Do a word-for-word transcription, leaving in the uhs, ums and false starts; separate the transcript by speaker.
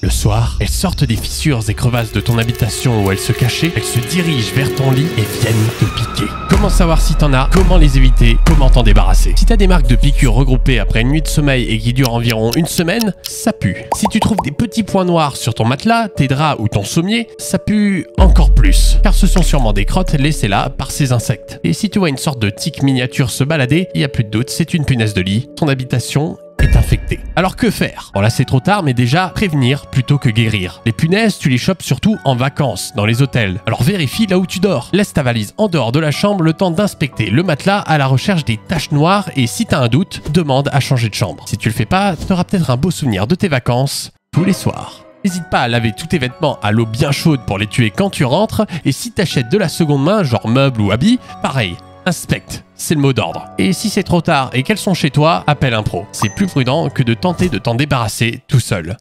Speaker 1: Le soir, elles sortent des fissures et crevasses de ton habitation où elles se cachaient, elles se dirigent vers ton lit et viennent te piquer. Comment savoir si t'en as, comment les éviter, comment t'en débarrasser? Si t'as des marques de piqûres regroupées après une nuit de sommeil et qui durent environ une semaine, ça pue. Si tu trouves des petits points noirs sur ton matelas, tes draps ou ton sommier, ça pue encore plus. Car ce sont sûrement des crottes laissées là par ces insectes. Et si tu vois une sorte de tique miniature se balader, il y a plus de doute, c'est une punaise de lit. Ton habitation est infectée. Alors que faire? Bon là c'est trop tard, mais déjà prévenir plutôt que guérir. Les punaises, tu les chopes surtout en vacances, dans les hôtels. Alors vérifie là où tu dors. Laisse ta valise en dehors de la chambre le temps d'inspecter le matelas à la recherche des taches noires et si t'as un doute, demande à changer de chambre. Si tu le fais pas, t'auras peut-être un beau souvenir de tes vacances tous les soirs. N'hésite pas à laver tous tes vêtements à l'eau bien chaude pour les tuer quand tu rentres et si t'achètes de la seconde main, genre meubles ou habits, pareil. Inspecte, c'est le mot d'ordre. Et si c'est trop tard et qu'elles sont chez toi, appelle un pro. C'est plus prudent que de tenter de t'en débarrasser tout seul.